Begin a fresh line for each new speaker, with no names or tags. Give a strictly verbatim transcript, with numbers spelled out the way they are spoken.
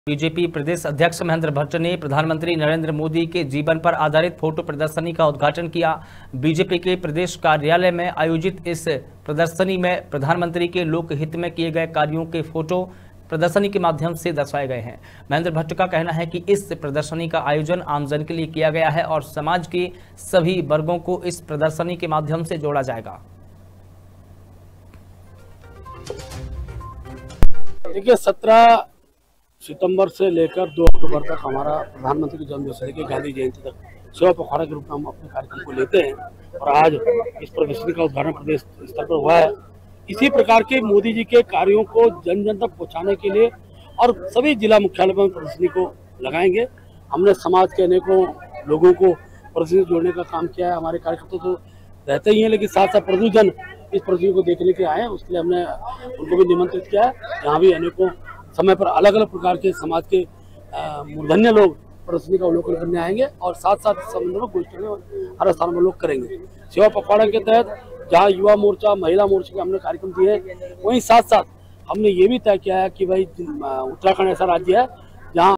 BJP प्रदेश अध्यक्ष महेंद्र भट्ट ने प्रधानमंत्री नरेंद्र मोदी के जीवन पर आधारित फोटो प्रदर्शनी का उद्घाटन किया। बीजेपी के प्रदेश कार्यालय में आयोजित इस प्रदर्शनी में प्रधानमंत्री के लोकहित में किए गए कार्यों के फोटो प्रदर्शनी के माध्यम से दर्शाए गए हैं। महेंद्र भट्ट का कहना है कि इस प्रदर्शनी का आयोजन आमजन के लिए किया गया है और समाज के सभी वर्गों को इस प्रदर्शनी के माध्यम से जोड़ा जाएगा।
देखिए, सत्रह सितंबर से लेकर दो अक्टूबर तक हमारा प्रधानमंत्री की जन्मदिन से लेकर गांधी जयंती तक सेवा पखवाड़ा के रूप में हम अपने कार्यक्रम को लेते हैं और आज इस प्रदर्शनी का उद्घाटन प्रदेश स्तर पर हुआ है। इसी प्रकार के मोदी जी के कार्यों को जन जन तक पहुंचाने के लिए और सभी जिला मुख्यालय पर प्रदर्शनी को लगाएंगे। हमने समाज के अनेकों लोगों को प्रदर्शनी जोड़ने का काम किया है। हमारे कार्यकर्ता तो रहते ही हैं, लेकिन साथ साथ प्रदूषण इस प्रदर्शनी को देखने के आए हैं, उसके लिए हमने उनको भी निमंत्रित किया है। यहाँ भी अनेकों समय पर अलग अलग प्रकार के समाज के मूर्धन्य लोग प्रदर्शनी का अवलोकन करने आएंगे और साथ साथ इस संबंध में गोष्ठी हर स्थान में लोग करेंगे। सेवा पखवाड़ा के तहत जहाँ युवा मोर्चा, महिला मोर्चा के हमने कार्यक्रम दिए हैं, वहीं साथ साथ हमने ये भी तय किया है कि भाई उत्तराखंड ऐसा राज्य है जहाँ